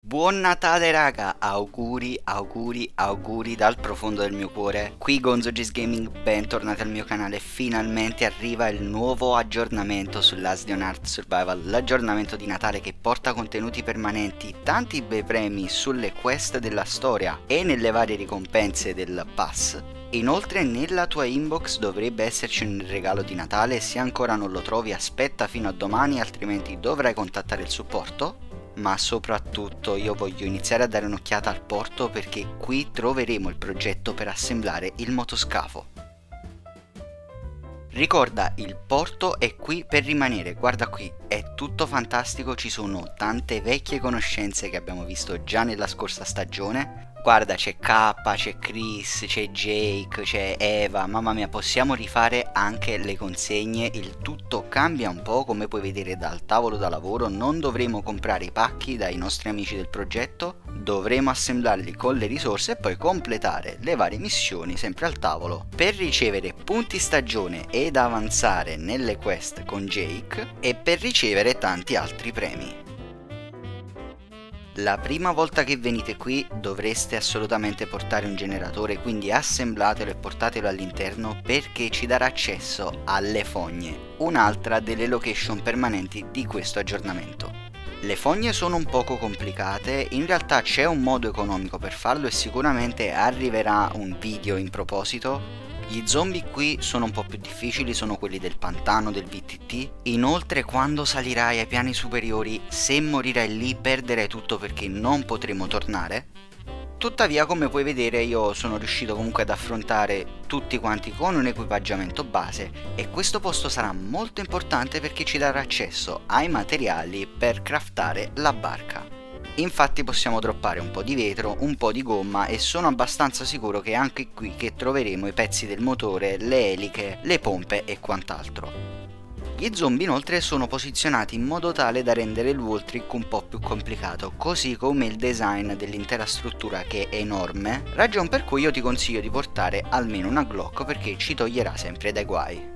Buon Natale raga, auguri dal profondo del mio cuore. Qui GonzoGS Gaming, bentornati al mio canale. Finalmente arriva il nuovo aggiornamento su Last the Unarmed Survival, l'aggiornamento di Natale che porta contenuti permanenti, tanti bei premi sulle quest della storia e nelle varie ricompense del pass. Inoltre nella tua inbox dovrebbe esserci un regalo di Natale. Se ancora non lo trovi aspetta fino a domani, altrimenti dovrai contattare il supporto. Ma soprattutto io voglio iniziare a dare un'occhiata al porto, perché qui troveremo il progetto per assemblare il motoscafo. Ricorda, il porto è qui per rimanere, guarda qui, è tutto fantastico, ci sono tante vecchie conoscenze che abbiamo visto già nella scorsa stagione. Guarda, c'è K, c'è Chris, c'è Jake, c'è Eva, mamma mia, possiamo rifare anche le consegne, il tutto cambia un po', come puoi vedere dal tavolo da lavoro. Non dovremo comprare i pacchi dai nostri amici del progetto, dovremo assemblarli con le risorse e poi completare le varie missioni sempre al tavolo per ricevere punti stagione ed avanzare nelle quest con Jake e per ricevere tanti altri premi. La prima volta che venite qui dovreste assolutamente portare un generatore, quindi assemblatelo e portatelo all'interno perché ci darà accesso alle fogne, un'altra delle location permanenti di questo aggiornamento. Le fogne sono un poco complicate, in realtà c'è un modo economico per farlo e sicuramente arriverà un video in proposito. Gli zombie qui sono un po' più difficili, sono quelli del pantano del VTT. Inoltre quando salirai ai piani superiori, se morirai lì perderai tutto perché non potremo tornare. Tuttavia, come puoi vedere, io sono riuscito comunque ad affrontare tutti quanti con un equipaggiamento base e questo posto sarà molto importante perché ci darà accesso ai materiali per craftare la barca. Infatti possiamo droppare un po' di vetro, un po' di gomma e sono abbastanza sicuro che anche qui che troveremo i pezzi del motore, le eliche, le pompe e quant'altro. Gli zombie inoltre sono posizionati in modo tale da rendere il wall trick un po' più complicato, così come il design dell'intera struttura che è enorme, ragion per cui io ti consiglio di portare almeno una Glock perché ci toglierà sempre dai guai.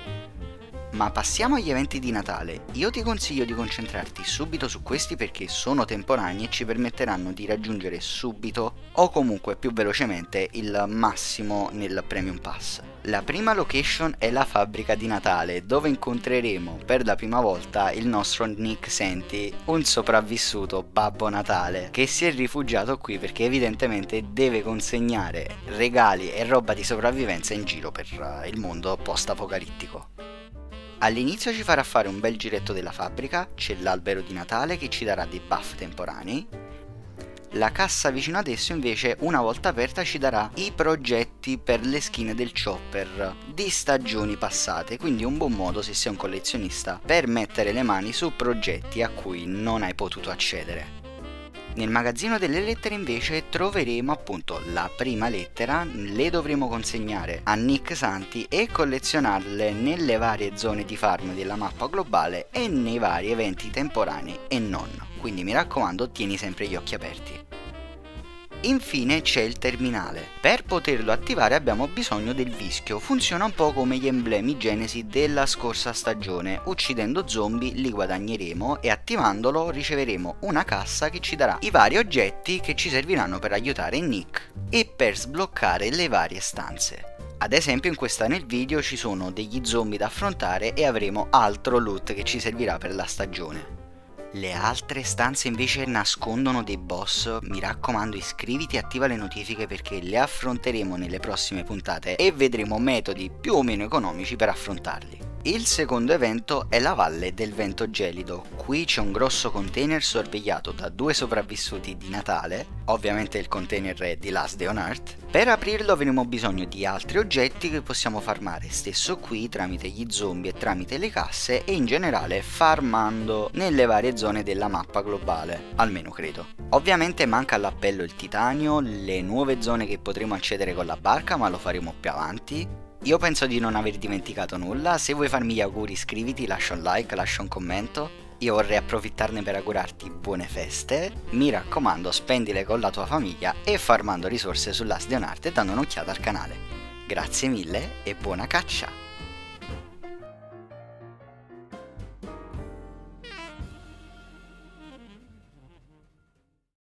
Ma passiamo agli eventi di Natale. Io ti consiglio di concentrarti subito su questi perché sono temporanei e ci permetteranno di raggiungere subito o comunque più velocemente il massimo nel Premium Pass. La prima location è la fabbrica di Natale, dove incontreremo per la prima volta il nostro Nick Senti, un sopravvissuto Babbo Natale che si è rifugiato qui perché evidentemente deve consegnare regali e roba di sopravvivenza in giro per il mondo post-apocalittico. All'inizio ci farà fare un bel giretto della fabbrica, c'è l'albero di Natale che ci darà dei buff temporanei. La cassa vicino ad esso invece, una volta aperta, ci darà i progetti per le skin del chopper di stagioni passate, quindi un buon modo, se sei un collezionista, per mettere le mani su progetti a cui non hai potuto accedere. Nel magazzino delle lettere invece troveremo appunto la prima lettera, le dovremo consegnare a Nick Santi e collezionarle nelle varie zone di farm della mappa globale e nei vari eventi temporanei e non, quindi mi raccomando tieni sempre gli occhi aperti. Infine c'è il terminale. Per poterlo attivare abbiamo bisogno del vischio, funziona un po' come gli emblemi Genesi della scorsa stagione, uccidendo zombie li guadagneremo e attivandolo riceveremo una cassa che ci darà i vari oggetti che ci serviranno per aiutare Nick e per sbloccare le varie stanze. Ad esempio in questa nel video ci sono degli zombie da affrontare e avremo altro loot che ci servirà per la stagione. Le altre stanze invece nascondono dei boss, mi raccomando iscriviti e attiva le notifiche perché le affronteremo nelle prossime puntate e vedremo metodi più o meno economici per affrontarli. Il secondo evento è la Valle del Vento Gelido. Qui c'è un grosso container sorvegliato da due sopravvissuti di Natale, ovviamente il container è di Last the Unarmed. Per aprirlo avremo bisogno di altri oggetti che possiamo farmare stesso qui tramite gli zombie e tramite le casse e in generale farmando nelle varie zone della mappa globale, almeno credo. Ovviamente manca all'appello il titanio, le nuove zone che potremo accedere con la barca, ma lo faremo più avanti. Io penso di non aver dimenticato nulla, se vuoi farmi gli auguri iscriviti, lascia un like, lascia un commento. Io vorrei approfittarne per augurarti buone feste, mi raccomando spendile con la tua famiglia e farmando risorse su Last the Unarmed e dando un'occhiata al canale. Grazie mille e buona caccia!